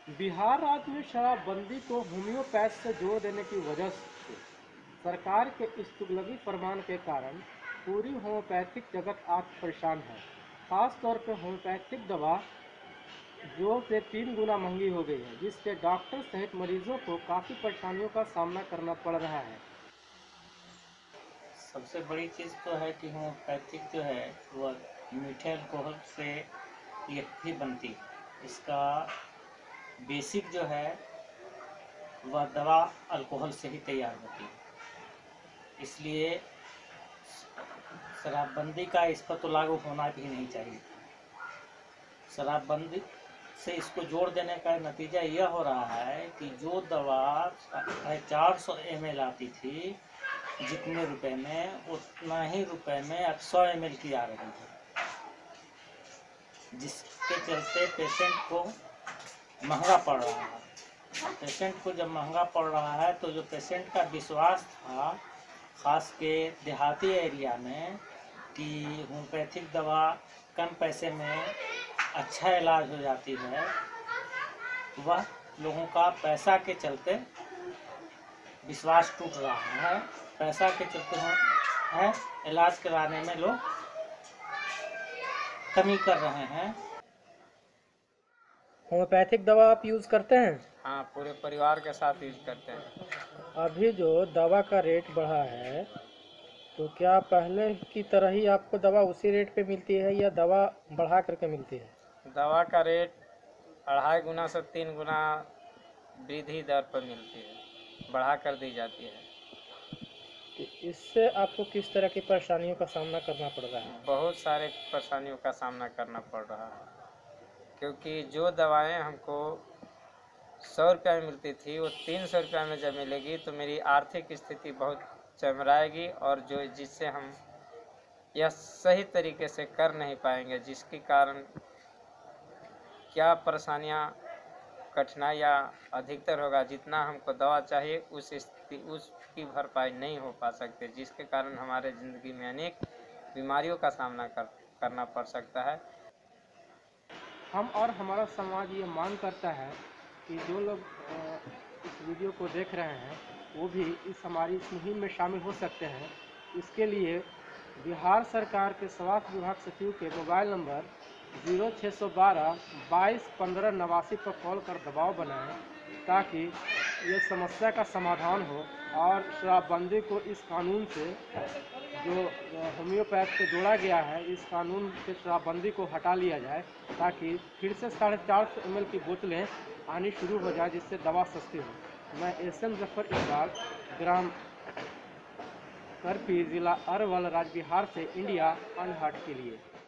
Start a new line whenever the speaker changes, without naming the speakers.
बिहार राज्य में शराबबंदी को होम्योपैथ से जोड़ देने की वजह से सरकार के इस तुगलकी फरमान के कारण पूरी होम्योपैथिक जगत आज परेशान है। खास तौर पर होम्योपैथिक दवा जो से 3 गुना महंगी हो गई है, जिससे डॉक्टर सहित मरीजों को काफ़ी परेशानियों का सामना करना पड़ रहा है।
सबसे बड़ी चीज़ तो है कि होम्योपैथिक जो है वह मीठे अल्कोहल से ये भी बनती है। इसका बेसिक जो है वह दवा अल्कोहल से ही तैयार होती है, इसलिए शराबबंदी का इस पर तो लागू होना भी नहीं चाहिए। शराबबंदी से इसको जोड़ देने का नतीजा यह हो रहा है कि जो दवा 400 ml आती थी जितने रुपए में, उतना ही रुपए में अब 100 ml की आ रही है, जिसके चलते पेशेंट को महंगा पड़ रहा है। पेशेंट को जब महंगा पड़ रहा है तो जो पेशेंट का विश्वास था खास के देहाती एरिया में कि होम्योपैथिक दवा कम पैसे में अच्छा इलाज हो जाती है, वह लोगों का पैसा के चलते विश्वास टूट रहा है। पैसा के चलते है इलाज कराने में लोग कमी कर रहे हैं।
होम्योपैथिक दवा आप यूज़ करते हैं?
हाँ, पूरे परिवार के साथ यूज करते हैं।
अभी जो दवा का रेट बढ़ा है, तो क्या पहले की तरह ही आपको दवा उसी रेट पे मिलती है या दवा बढ़ा करके मिलती है?
दवा का रेट 2.5 गुना से 3 गुना वृद्धि दर पर मिलती है, बढ़ा कर दी जाती है।
तो इससे आपको किस तरह की परेशानियों का सामना करना पड़ रहा है?
बहुत सारे परेशानियों का सामना करना पड़ रहा है, क्योंकि जो दवाएं हमको 100 रुपये में मिलती थी वो 300 रुपये में जब मिलेगी तो मेरी आर्थिक स्थिति बहुत चरमराएगी, और जो जिससे हम यह सही तरीके से कर नहीं पाएंगे, जिसके कारण क्या परेशानियां, कठिनाइयाँ अधिकतर होगा। जितना हमको दवा चाहिए उसकी भरपाई नहीं हो पा सकते, जिसके कारण हमारे ज़िंदगी में अनेक बीमारियों का सामना करना पड़ सकता है।
हम और हमारा समाज ये मांग करता है कि जो लोग इस वीडियो को देख रहे हैं वो भी हमारी इस मुहिम में शामिल हो सकते हैं। इसके लिए बिहार सरकार के स्वास्थ्य विभाग सचिव के मोबाइल नंबर 0612 22 15 89 पर कॉल कर दबाव बनाएं, ताकि ये समस्या का समाधान हो और शराबबंदी को इस कानून से जो होम्योपैथ से जोड़ा गया है, इस कानून से शराबबंदी को हटा लिया जाए, ताकि फिर से 450 ml की बोतलें आनी शुरू हो जाए, जिससे दवा सस्ती हो। मैं एसएम जफर इकबाल, ग्राम करपी, जिला अरवल, राज्य बिहार से इंडिया अनहर्ड के लिए।